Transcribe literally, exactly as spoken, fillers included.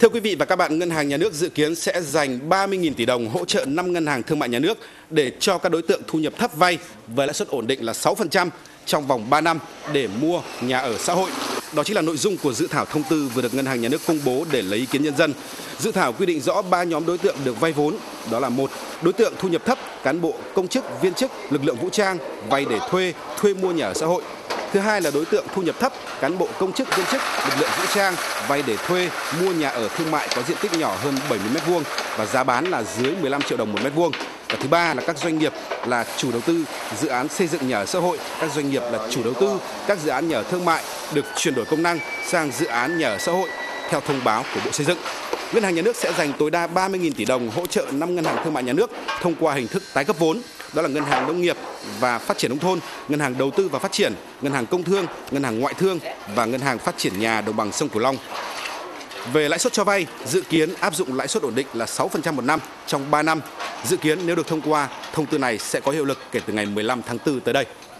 Thưa quý vị và các bạn, Ngân hàng Nhà nước dự kiến sẽ dành ba mươi nghìn tỷ đồng hỗ trợ năm ngân hàng thương mại nhà nước để cho các đối tượng thu nhập thấp vay với lãi suất ổn định là sáu phần trăm trong vòng ba năm để mua nhà ở xã hội. Đó chính là nội dung của dự thảo thông tư vừa được Ngân hàng Nhà nước công bố để lấy ý kiến nhân dân. Dự thảo quy định rõ ba nhóm đối tượng được vay vốn, đó là một, đối tượng thu nhập thấp, cán bộ, công chức, viên chức, lực lượng vũ trang vay để thuê, thuê mua nhà ở xã hội. Thứ hai là đối tượng thu nhập thấp, cán bộ, công chức, viên chức, lực lượng vũ trang vay để thuê, mua nhà ở thương mại có diện tích nhỏ hơn bảy mươi mét vuông và giá bán là dưới mười lăm triệu đồng một mét vuông. Và thứ ba là các doanh nghiệp là chủ đầu tư dự án xây dựng nhà ở xã hội, các doanh nghiệp là chủ đầu tư các dự án nhà ở thương mại được chuyển đổi công năng sang dự án nhà ở xã hội theo thông báo của Bộ Xây dựng. Ngân hàng Nhà nước sẽ dành tối đa ba mươi nghìn tỷ đồng hỗ trợ năm ngân hàng thương mại nhà nước thông qua hình thức tái cấp vốn, đó là Ngân hàng Nông nghiệp và Phát triển nông thôn, Ngân hàng Đầu tư và Phát triển, Ngân hàng Công thương, Ngân hàng Ngoại thương và Ngân hàng Phát triển nhà đồng bằng sông Cửu Long. Về lãi suất cho vay, dự kiến áp dụng lãi suất ổn định là sáu phần trăm một năm trong ba năm. Dự kiến nếu được thông qua, thông tư này sẽ có hiệu lực kể từ ngày mười lăm tháng tư tới đây.